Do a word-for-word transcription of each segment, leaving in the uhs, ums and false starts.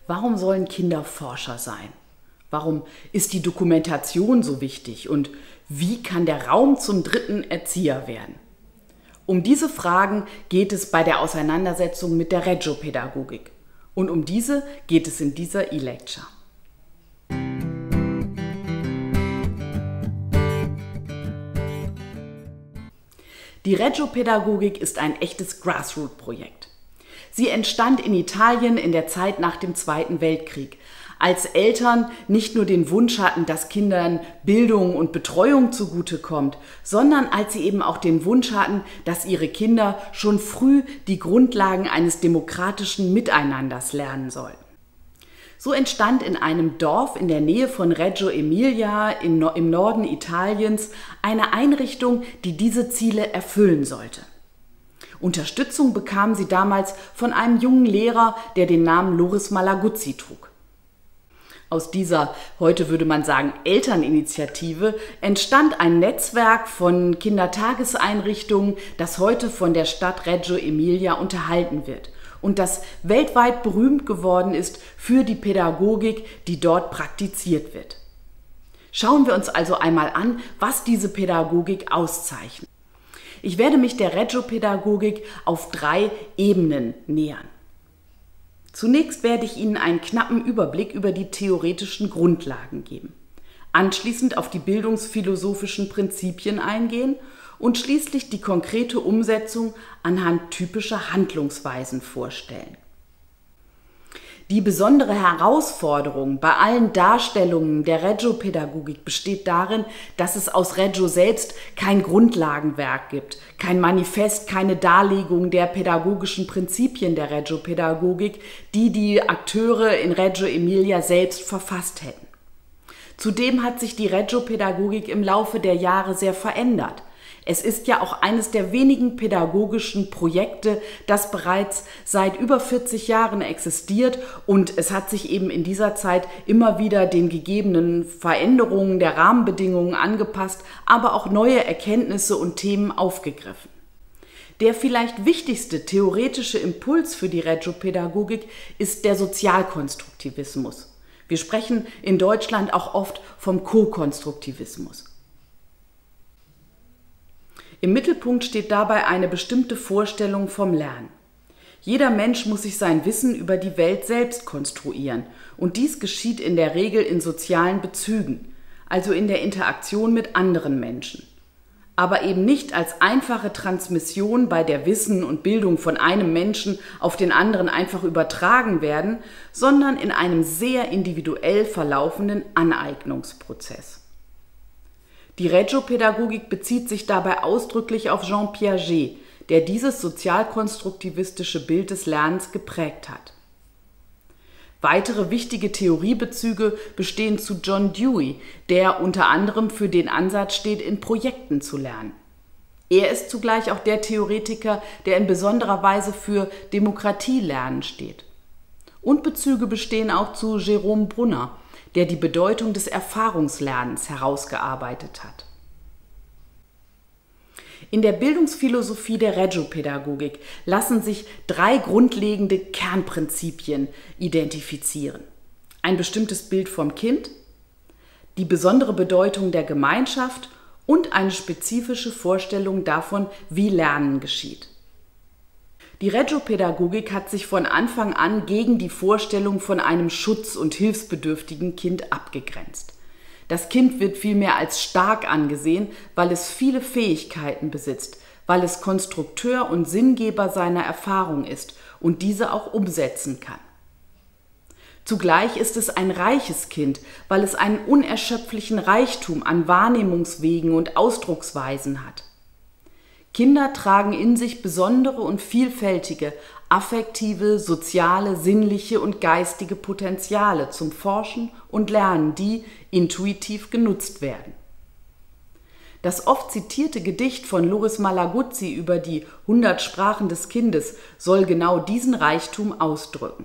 Warum sollen Kinder Forscher sein? Warum ist die Dokumentation so wichtig? Und wie kann der Raum zum dritten Erzieher werden? Um diese Fragen geht es bei der Auseinandersetzung mit der Regiopädagogik. Und um diese geht es in dieser E-Lecture. Die Regiopädagogik ist ein echtes Grassroot-Projekt. Sie entstand in Italien in der Zeit nach dem Zweiten Weltkrieg, als Eltern nicht nur den Wunsch hatten, dass Kindern Bildung und Betreuung zugutekommt, sondern als sie eben auch den Wunsch hatten, dass ihre Kinder schon früh die Grundlagen eines demokratischen Miteinanders lernen sollen. So entstand in einem Dorf in der Nähe von Reggio Emilia im Norden Italiens eine Einrichtung, die diese Ziele erfüllen sollte. Unterstützung bekam sie damals von einem jungen Lehrer, der den Namen Loris Malaguzzi trug. Aus dieser, heute würde man sagen, Elterninitiative entstand ein Netzwerk von Kindertageseinrichtungen, das heute von der Stadt Reggio Emilia unterhalten wird und das weltweit berühmt geworden ist für die Pädagogik, die dort praktiziert wird. Schauen wir uns also einmal an, was diese Pädagogik auszeichnet. Ich werde mich der Regiopädagogik auf drei Ebenen nähern. Zunächst werde ich Ihnen einen knappen Überblick über die theoretischen Grundlagen geben, anschließend auf die bildungsphilosophischen Prinzipien eingehen und schließlich die konkrete Umsetzung anhand typischer Handlungsweisen vorstellen. Die besondere Herausforderung bei allen Darstellungen der Regiopädagogik besteht darin, dass es aus Reggio selbst kein Grundlagenwerk gibt, kein Manifest, keine Darlegung der pädagogischen Prinzipien der Regiopädagogik, die die Akteure in Reggio Emilia selbst verfasst hätten. Zudem hat sich die Regiopädagogik im Laufe der Jahre sehr verändert. Es ist ja auch eines der wenigen pädagogischen Projekte, das bereits seit über vierzig Jahren existiert, und es hat sich eben in dieser Zeit immer wieder den gegebenen Veränderungen der Rahmenbedingungen angepasst, aber auch neue Erkenntnisse und Themen aufgegriffen. Der vielleicht wichtigste theoretische Impuls für die Regiopädagogik ist der Sozialkonstruktivismus. Wir sprechen in Deutschland auch oft vom Co-Konstruktivismus. Im Mittelpunkt steht dabei eine bestimmte Vorstellung vom Lernen. Jeder Mensch muss sich sein Wissen über die Welt selbst konstruieren, und dies geschieht in der Regel in sozialen Bezügen, also in der Interaktion mit anderen Menschen. Aber eben nicht als einfache Transmission, bei der Wissen und Bildung von einem Menschen auf den anderen einfach übertragen werden, sondern in einem sehr individuell verlaufenden Aneignungsprozess. Die Regiopädagogik bezieht sich dabei ausdrücklich auf Jean Piaget, der dieses sozialkonstruktivistische Bild des Lernens geprägt hat. Weitere wichtige Theoriebezüge bestehen zu John Dewey, der unter anderem für den Ansatz steht, in Projekten zu lernen. Er ist zugleich auch der Theoretiker, der in besonderer Weise für Demokratielernen steht. Und Bezüge bestehen auch zu Jerome Brunner, der die Bedeutung des Erfahrungslernens herausgearbeitet hat. In der Bildungsphilosophie der Regiopädagogik lassen sich drei grundlegende Kernprinzipien identifizieren: ein bestimmtes Bild vom Kind, die besondere Bedeutung der Gemeinschaft und eine spezifische Vorstellung davon, wie Lernen geschieht. Die Regiopädagogik hat sich von Anfang an gegen die Vorstellung von einem schutz- und hilfsbedürftigen Kind abgegrenzt. Das Kind wird vielmehr als stark angesehen, weil es viele Fähigkeiten besitzt, weil es Konstrukteur und Sinngeber seiner Erfahrung ist und diese auch umsetzen kann. Zugleich ist es ein reiches Kind, weil es einen unerschöpflichen Reichtum an Wahrnehmungswegen und Ausdrucksweisen hat. Kinder tragen in sich besondere und vielfältige affektive, soziale, sinnliche und geistige Potenziale zum Forschen und Lernen, die intuitiv genutzt werden. Das oft zitierte Gedicht von Loris Malaguzzi über die hundert Sprachen des Kindes soll genau diesen Reichtum ausdrücken.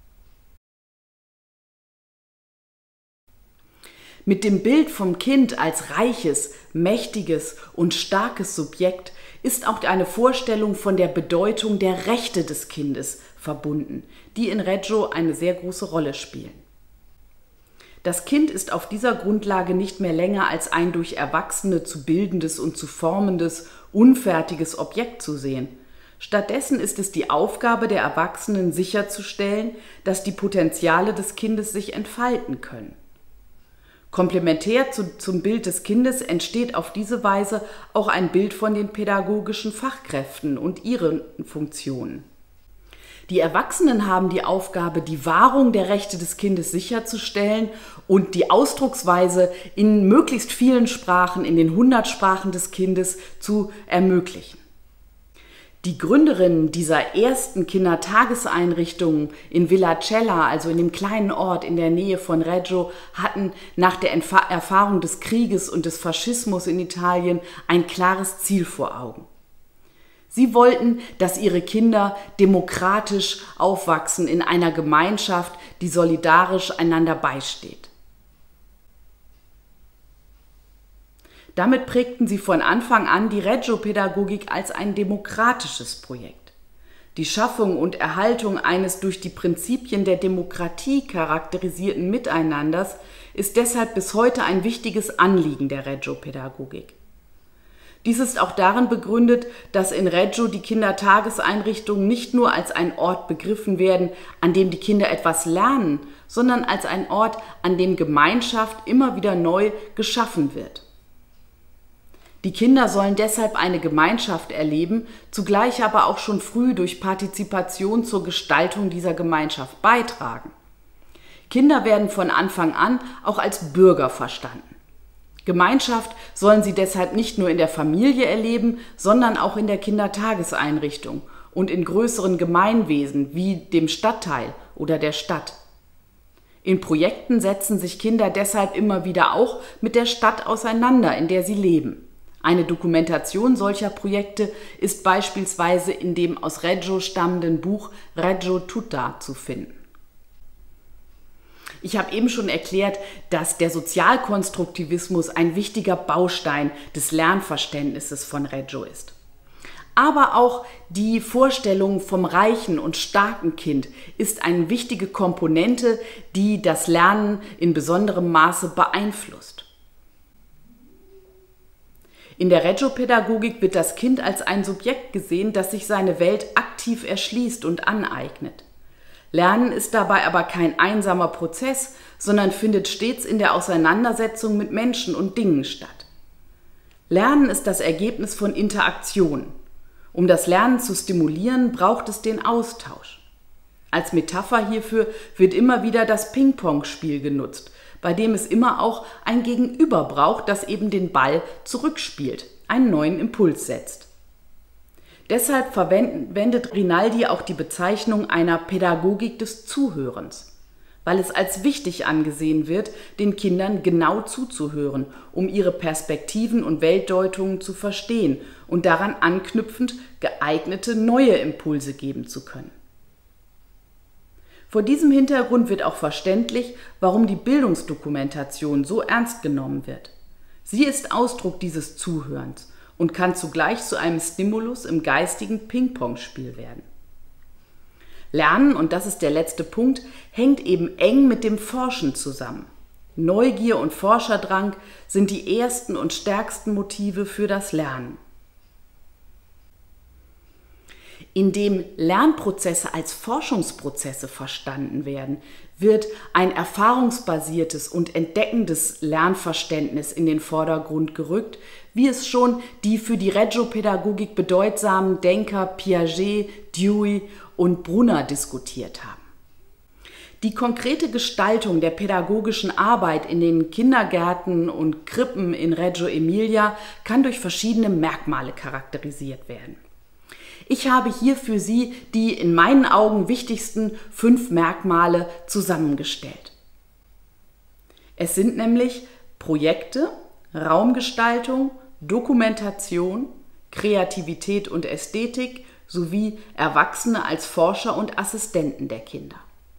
Mit dem Bild vom Kind als reiches, mächtiges und starkes Subjekt ist auch eine Vorstellung von der Bedeutung der Rechte des Kindes verbunden, die in Reggio eine sehr große Rolle spielen. Das Kind ist auf dieser Grundlage nicht mehr länger als ein durch Erwachsene zu bildendes und zu formendes, unfertiges Objekt zu sehen. Stattdessen ist es die Aufgabe der Erwachsenen sicherzustellen, dass die Potenziale des Kindes sich entfalten können. Komplementär zu, zum Bild des Kindes entsteht auf diese Weise auch ein Bild von den pädagogischen Fachkräften und ihren Funktionen. Die Erwachsenen haben die Aufgabe, die Wahrung der Rechte des Kindes sicherzustellen und die Ausdrucksweise in möglichst vielen Sprachen, in den hundert Sprachen des Kindes zu ermöglichen. Die Gründerinnen dieser ersten Kindertageseinrichtungen in Villa Cella, also in dem kleinen Ort in der Nähe von Reggio, hatten nach der Erfahrung des Krieges und des Faschismus in Italien ein klares Ziel vor Augen. Sie wollten, dass ihre Kinder demokratisch aufwachsen in einer Gemeinschaft, die solidarisch einander beisteht. Damit prägten sie von Anfang an die Reggio-Pädagogik als ein demokratisches Projekt. Die Schaffung und Erhaltung eines durch die Prinzipien der Demokratie charakterisierten Miteinanders ist deshalb bis heute ein wichtiges Anliegen der Reggio-Pädagogik. Dies ist auch darin begründet, dass in Reggio die Kindertageseinrichtungen nicht nur als ein Ort begriffen werden, an dem die Kinder etwas lernen, sondern als ein Ort, an dem Gemeinschaft immer wieder neu geschaffen wird. Die Kinder sollen deshalb eine Gemeinschaft erleben, zugleich aber auch schon früh durch Partizipation zur Gestaltung dieser Gemeinschaft beitragen. Kinder werden von Anfang an auch als Bürger verstanden. Gemeinschaft sollen sie deshalb nicht nur in der Familie erleben, sondern auch in der Kindertageseinrichtung und in größeren Gemeinwesen wie dem Stadtteil oder der Stadt. In Projekten setzen sich Kinder deshalb immer wieder auch mit der Stadt auseinander, in der sie leben. Eine Dokumentation solcher Projekte ist beispielsweise in dem aus Reggio stammenden Buch Reggio Tutta zu finden. Ich habe eben schon erklärt, dass der Sozialkonstruktivismus ein wichtiger Baustein des Lernverständnisses von Reggio ist. Aber auch die Vorstellung vom reichen und starken Kind ist eine wichtige Komponente, die das Lernen in besonderem Maße beeinflusst. In der Reggio-Pädagogik wird das Kind als ein Subjekt gesehen, das sich seine Welt aktiv erschließt und aneignet. Lernen ist dabei aber kein einsamer Prozess, sondern findet stets in der Auseinandersetzung mit Menschen und Dingen statt. Lernen ist das Ergebnis von Interaktion. Um das Lernen zu stimulieren, braucht es den Austausch. Als Metapher hierfür wird immer wieder das Ping-Pong-Spiel genutzt, bei dem es immer auch ein Gegenüber braucht, das eben den Ball zurückspielt, einen neuen Impuls setzt. Deshalb verwendet Rinaldi auch die Bezeichnung einer Pädagogik des Zuhörens, weil es als wichtig angesehen wird, den Kindern genau zuzuhören, um ihre Perspektiven und Weltdeutungen zu verstehen und daran anknüpfend geeignete neue Impulse geben zu können. Vor diesem Hintergrund wird auch verständlich, warum die Bildungsdokumentation so ernst genommen wird. Sie ist Ausdruck dieses Zuhörens und kann zugleich zu einem Stimulus im geistigen Ping-Pong-Spiel werden. Lernen, und das ist der letzte Punkt, hängt eben eng mit dem Forschen zusammen. Neugier und Forscherdrang sind die ersten und stärksten Motive für das Lernen. Indem Lernprozesse als Forschungsprozesse verstanden werden, wird ein erfahrungsbasiertes und entdeckendes Lernverständnis in den Vordergrund gerückt, wie es schon die für die Reggio-Pädagogik bedeutsamen Denker Piaget, Dewey und Brunner diskutiert haben. Die konkrete Gestaltung der pädagogischen Arbeit in den Kindergärten und Krippen in Reggio Emilia kann durch verschiedene Merkmale charakterisiert werden. Ich habe hier für Sie die in meinen Augen wichtigsten fünf Merkmale zusammengestellt. Es sind nämlich Projekte, Raumgestaltung, Dokumentation, Kreativität und Ästhetik sowie Erwachsene als Forscher und Assistenten der Kinder.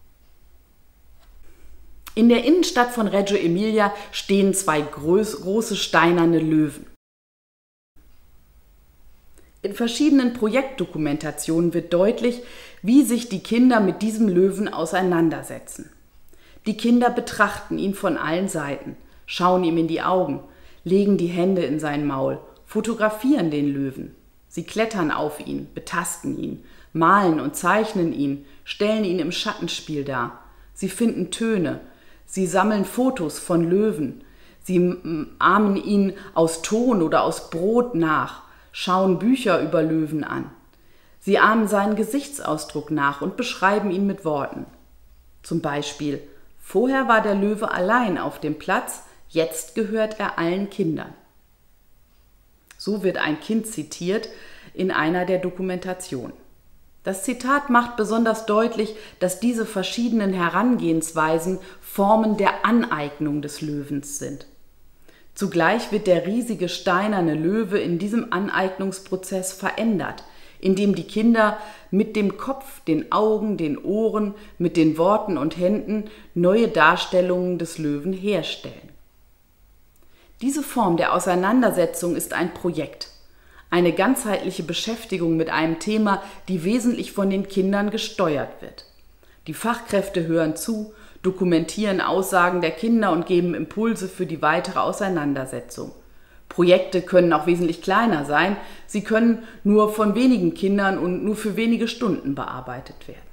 In der Innenstadt von Reggio Emilia stehen zwei große steinerne Löwen. In verschiedenen Projektdokumentationen wird deutlich, wie sich die Kinder mit diesem Löwen auseinandersetzen. Die Kinder betrachten ihn von allen Seiten, schauen ihm in die Augen, legen die Hände in sein Maul, fotografieren den Löwen. Sie klettern auf ihn, betasten ihn, malen und zeichnen ihn, stellen ihn im Schattenspiel dar. Sie finden Töne, sie sammeln Fotos von Löwen, sie ahmen ihn aus Ton oder aus Brot nach, schauen Bücher über Löwen an. Sie ahmen seinen Gesichtsausdruck nach und beschreiben ihn mit Worten. Zum Beispiel: Vorher war der Löwe allein auf dem Platz, jetzt gehört er allen Kindern. So wird ein Kind zitiert in einer der Dokumentationen. Das Zitat macht besonders deutlich, dass diese verschiedenen Herangehensweisen Formen der Aneignung des Löwens sind. Zugleich wird der riesige steinerne Löwe in diesem Aneignungsprozess verändert, indem die Kinder mit dem Kopf, den Augen, den Ohren, mit den Worten und Händen neue Darstellungen des Löwen herstellen. Diese Form der Auseinandersetzung ist ein Projekt, eine ganzheitliche Beschäftigung mit einem Thema, die wesentlich von den Kindern gesteuert wird. Die Fachkräfte hören zu, dokumentieren Aussagen der Kinder und geben Impulse für die weitere Auseinandersetzung. Projekte können auch wesentlich kleiner sein, sie können nur von wenigen Kindern und nur für wenige Stunden bearbeitet werden.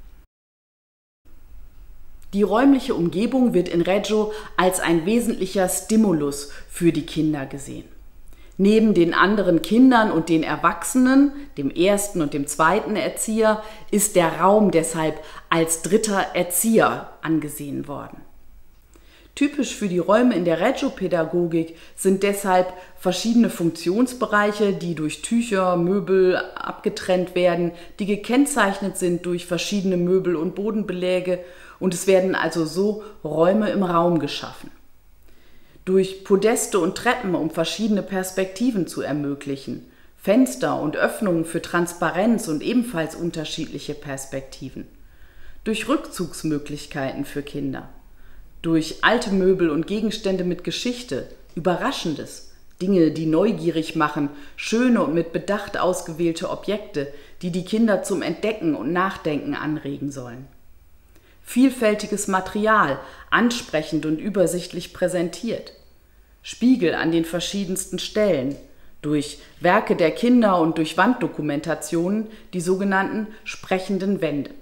Die räumliche Umgebung wird in Reggio als ein wesentlicher Stimulus für die Kinder gesehen. Neben den anderen Kindern und den Erwachsenen, dem ersten und dem zweiten Erzieher, ist der Raum deshalb als dritter Erzieher angesehen worden. Typisch für die Räume in der Reggio-Pädagogik sind deshalb verschiedene Funktionsbereiche, die durch Tücher, Möbel abgetrennt werden, die gekennzeichnet sind durch verschiedene Möbel- und Bodenbeläge, und es werden also so Räume im Raum geschaffen. Durch Podeste und Treppen, um verschiedene Perspektiven zu ermöglichen, Fenster und Öffnungen für Transparenz und ebenfalls unterschiedliche Perspektiven, durch Rückzugsmöglichkeiten für Kinder, durch alte Möbel und Gegenstände mit Geschichte, Überraschendes, Dinge, die neugierig machen, schöne und mit Bedacht ausgewählte Objekte, die die Kinder zum Entdecken und Nachdenken anregen sollen. Vielfältiges Material, ansprechend und übersichtlich präsentiert. Spiegel an den verschiedensten Stellen, durch Werke der Kinder und durch Wanddokumentationen, die sogenannten sprechenden Wände.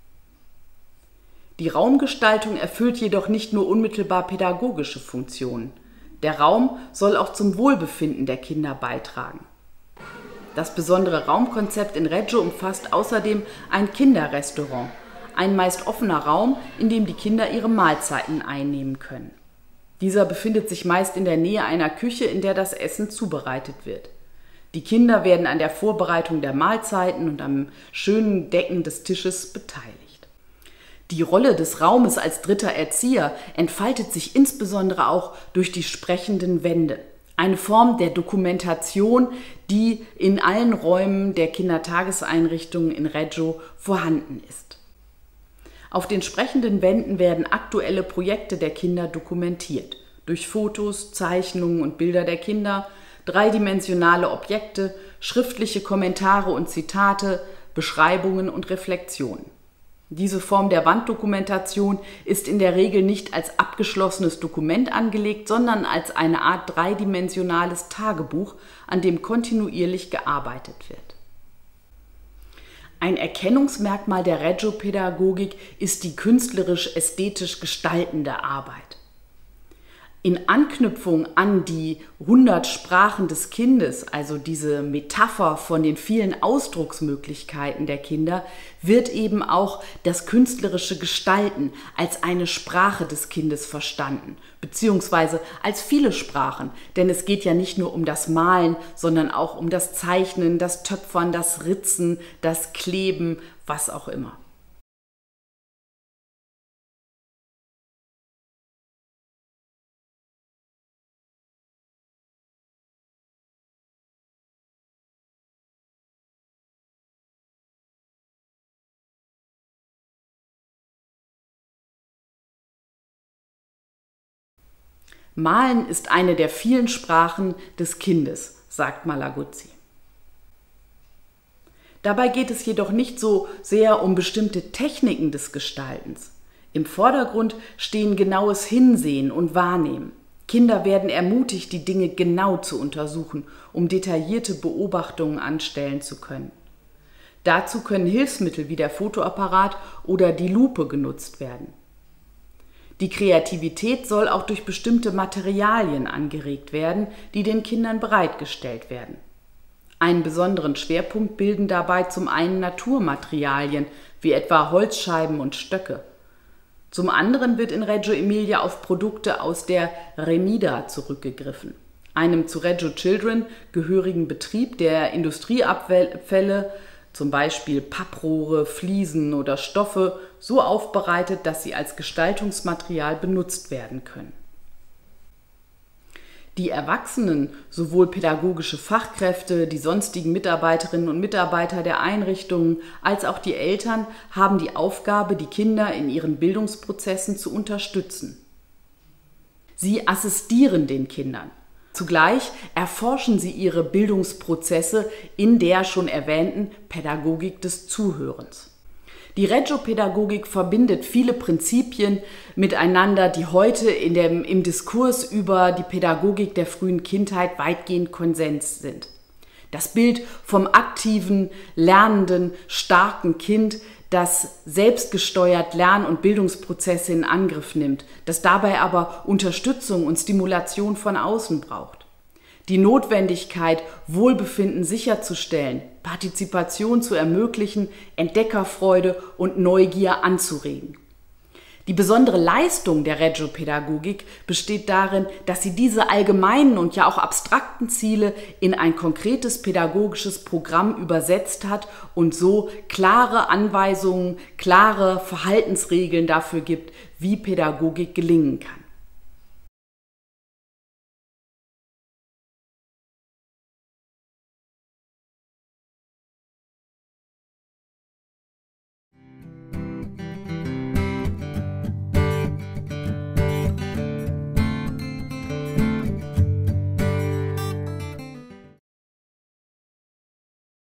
Die Raumgestaltung erfüllt jedoch nicht nur unmittelbar pädagogische Funktionen. Der Raum soll auch zum Wohlbefinden der Kinder beitragen. Das besondere Raumkonzept in Reggio umfasst außerdem ein Kinderrestaurant, ein meist offener Raum, in dem die Kinder ihre Mahlzeiten einnehmen können. Dieser befindet sich meist in der Nähe einer Küche, in der das Essen zubereitet wird. Die Kinder werden an der Vorbereitung der Mahlzeiten und am schönen Decken des Tisches beteiligt. Die Rolle des Raumes als dritter Erzieher entfaltet sich insbesondere auch durch die sprechenden Wände. Eine Form der Dokumentation, die in allen Räumen der Kindertageseinrichtungen in Reggio vorhanden ist. Auf den sprechenden Wänden werden aktuelle Projekte der Kinder dokumentiert, durch Fotos, Zeichnungen und Bilder der Kinder, dreidimensionale Objekte, schriftliche Kommentare und Zitate, Beschreibungen und Reflexionen. Diese Form der Wanddokumentation ist in der Regel nicht als abgeschlossenes Dokument angelegt, sondern als eine Art dreidimensionales Tagebuch, an dem kontinuierlich gearbeitet wird. Ein Erkennungsmerkmal der Reggio-Pädagogik ist die künstlerisch-ästhetisch gestaltende Arbeit. In Anknüpfung an die hundert Sprachen des Kindes, also diese Metapher von den vielen Ausdrucksmöglichkeiten der Kinder, wird eben auch das künstlerische Gestalten als eine Sprache des Kindes verstanden, beziehungsweise als viele Sprachen, denn es geht ja nicht nur um das Malen, sondern auch um das Zeichnen, das Töpfern, das Ritzen, das Kleben, was auch immer. Malen ist eine der vielen Sprachen des Kindes, sagt Malaguzzi. Dabei geht es jedoch nicht so sehr um bestimmte Techniken des Gestaltens. Im Vordergrund stehen genaues Hinsehen und Wahrnehmen. Kinder werden ermutigt, die Dinge genau zu untersuchen, um detaillierte Beobachtungen anstellen zu können. Dazu können Hilfsmittel wie der Fotoapparat oder die Lupe genutzt werden. Die Kreativität soll auch durch bestimmte Materialien angeregt werden, die den Kindern bereitgestellt werden. Einen besonderen Schwerpunkt bilden dabei zum einen Naturmaterialien, wie etwa Holzscheiben und Stöcke. Zum anderen wird in Reggio Emilia auf Produkte aus der Remida zurückgegriffen, einem zu Reggio Children gehörigen Betrieb, der Industrieabfälle, zum Beispiel Papprohre, Fliesen oder Stoffe, so aufbereitet, dass sie als Gestaltungsmaterial benutzt werden können. Die Erwachsenen, sowohl pädagogische Fachkräfte, die sonstigen Mitarbeiterinnen und Mitarbeiter der Einrichtungen als auch die Eltern haben die Aufgabe, die Kinder in ihren Bildungsprozessen zu unterstützen. Sie assistieren den Kindern. Zugleich erforschen sie ihre Bildungsprozesse in der schon erwähnten Pädagogik des Zuhörens. Die Reggio-Pädagogik verbindet viele Prinzipien miteinander, die heute in dem, im Diskurs über die Pädagogik der frühen Kindheit weitgehend Konsens sind. Das Bild vom aktiven, lernenden, starken Kind, das selbstgesteuert Lern- und Bildungsprozesse in Angriff nimmt, das dabei aber Unterstützung und Stimulation von außen braucht. Die Notwendigkeit, Wohlbefinden sicherzustellen, Partizipation zu ermöglichen, Entdeckerfreude und Neugier anzuregen. Die besondere Leistung der Reggio-Pädagogik besteht darin, dass sie diese allgemeinen und ja auch abstrakten Ziele in ein konkretes pädagogisches Programm übersetzt hat und so klare Anweisungen, klare Verhaltensregeln dafür gibt, wie Pädagogik gelingen kann.